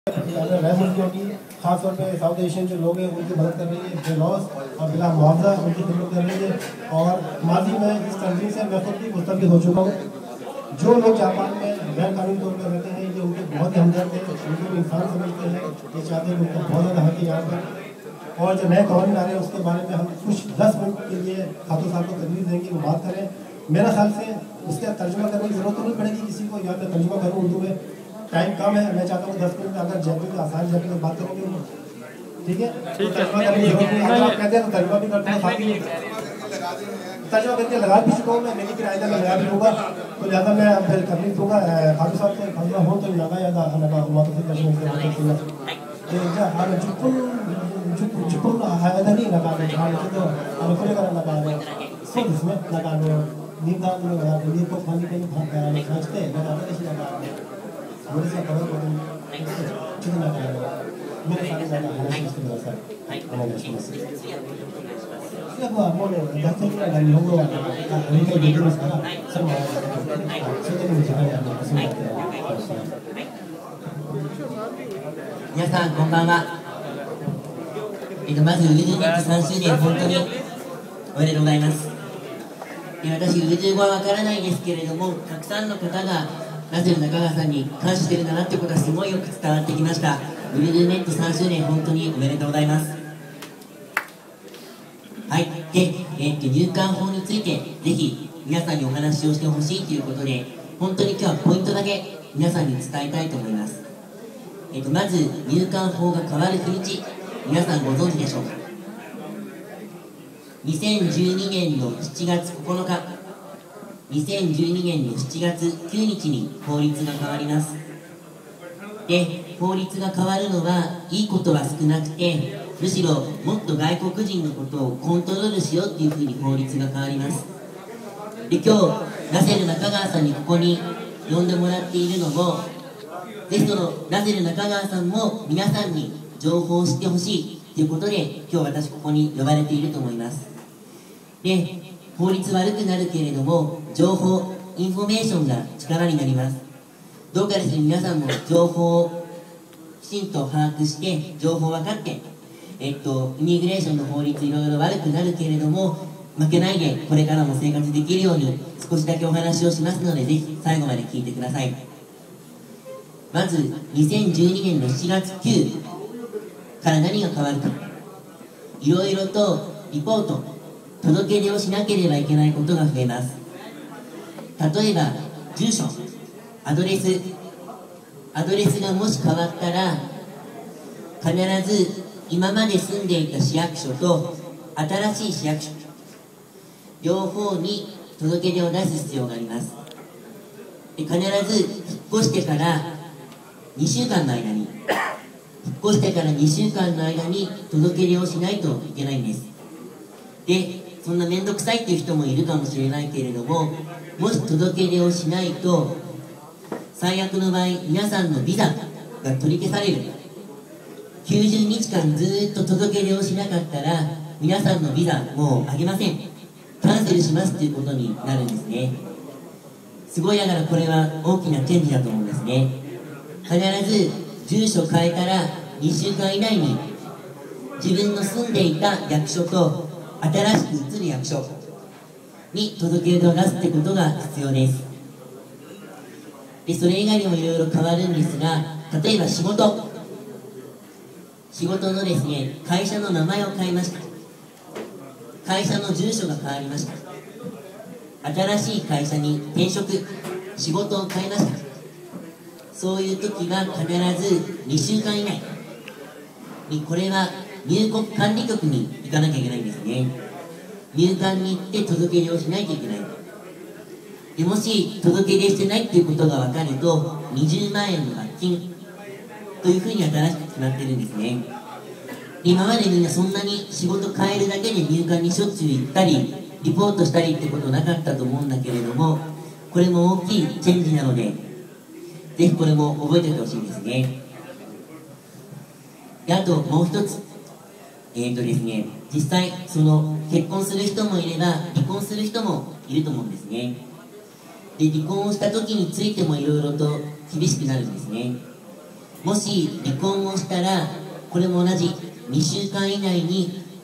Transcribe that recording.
की खासतौर पे साउथ एशियन जो लोग हैं उनकी मदद कर रही है, बेलॉस और बिला मुआवजा उनकी खिदमत कर रही है। और माजी में इस कंट्री से मैं खुद भी मुस्तफ़िद हो चुका हूँ। जो लोग जापान में गैर कानूनी तौर पर रहते हैं, ये उनके बहुत ही हमदर्द है, उनको इंसान समझते हैं, ये चाहते हैं उनको बहुत ज़्यादा हक है यहाँ पर। और जो नए कानून आ रहे हैं उसके बारे में हम कुछ 10 मिनट के लिए खातू साहब को तजवीज़ देंगे, वो बात करें। मेरा ख्याल से उसका तर्जुमा करने की जरूरत नहीं पड़ेगी किसी को, यहाँ पे तर्जुमा करूँ उर्दू में, टाइम कम है। मैं चाहता हूँ 10 मिनट में अगर जयपुर में आसान जयपुर में बात करेंगे, ठीक है? तर्जुमा करने की जरूरत नहीं है, आप कहते हैं तो तर्जुमा भी करते हैं, तर्जुमा करके लगा भी चुका हूँ मैं, मेरी फिर आइंदा मैं लगा भी दूँगा। तो ज़्यादा मैं फिर करनी दूँगा खातू साहब से खाना हो तो लगा या लगा हुआ तो फिर जुपुन हायदनी लगा दो, तो अनुकूल कर लगा दो, सब इसमें लगा दो, नींदा नींद को पानी पे खांचते लगा दो, ऐसे लगा दो, बड़े से कवर को कितना लगा दो, मेरे सारे ज़्यादा हालांकि इसके बाद सर ये वो मोले दस्ते के लगा नहीं होगा ना, उनके वीडियो में सारा सब सोचने में जाए यार पसंद 皆さんこんばんは。まずウルドゥニック3周年本当におめでとうございます。私ウルドゥ語はわからないですけれども、たくさんの方がラゼル中川さんに感謝してるんだなってことはすごいよく伝わってきました。ウルドゥネット3周年本当におめでとうございます。はい。で、入管法についてぜひ皆さんにお話をしてほしいということで、本当に今日はポイントだけ皆さんに伝えたいと思います。まず入管法が変わる日にち、皆さんご存知でしょうか。2012年の7月9日、2012年の7月9日に法律が変わります。で、法律が変わるのはいいことは少なくて、むしろもっと外国人のことをコントロールしようっていうふうに法律が変わります。で、今日ラゼル中川さんにここに呼んでもらっているのも、ぜひそのラゼル中川さんも皆さんに情報を知ってほしいということで今日私ここに呼ばれていると思います。で、法律悪くなるけれども情報、インフォメーションが力になります。どうかですね、皆さんも情報をきちんと把握して情報を分かって、イミグレーションの法律いろいろ悪くなるけれども負けないでこれからも生活できるように少しだけお話をしますので、ぜひ最後まで聞いてください。まず2012年の7月9から何が変わるか、いろいろとリポート、届け出をしなければいけないことが増えます。例えば住所、アドレスがもし変わったら必ず今まで住んでいた市役所と新しい市役所両方に届け出を出す必要があります。で、必ず引っ越してから2週間の間に届け出をしないといけないんです。で、そんな面倒くさいっていう人もいるかもしれないけれども、もし届け出をしないと最悪の場合皆さんのビザが取り消される。90日間ずっと届け出をしなかったら皆さんのビザもうあげません、キャンセルしますっていうことになるんですね。すごい、だからこれは大きなチェンジだと思うんですね。必ず住所変えたら2週間以内に自分の住んでいた役所と新しく移る役所に届け出を出すってことが必要です。で、それ以外にもいろいろ変わるんですが、例えば仕事のですね、会社の名前を変えました。会社の住所が変わりました。新しい会社に転職、仕事を変えました。そういう時は必ず2週間以内に、これは入国管理局に行かなきゃいけないんですね。入管に行って届け出をしないといけない。で、もし届け出してないっていうことが分かると20万円の罰金というふうに新しく決まってるんですね。今までみんなそんなに仕事変えるだけで入管にしょっちゅう行ったりリポートしたりってことなかったと思うんだけれども、これも大きいチェンジなのでぜひこれも覚えておいてほしいですね。で、あともう一つ、ですね、実際その結婚する人もいれば離婚する人もいると思うんですね。で、離婚をした時についてもいろいろと厳しくなるんですね。 もし離婚をしたらこれも同じ2週間以内に